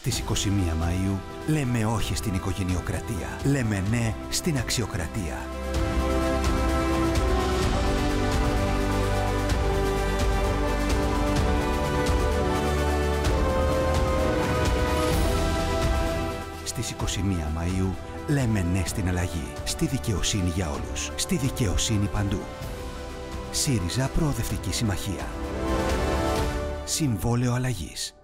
Στις 21 Μαΐου λέμε όχι στην οικογενειοκρατία. Λέμε ναι στην αξιοκρατία. Στις 21 Μαΐου λέμε ναι στην αλλαγή, στη δικαιοσύνη για όλους, στη δικαιοσύνη παντού. ΣΥΡΙΖΑ Προοδευτική Συμμαχία. Συμβόλαιο αλλαγής.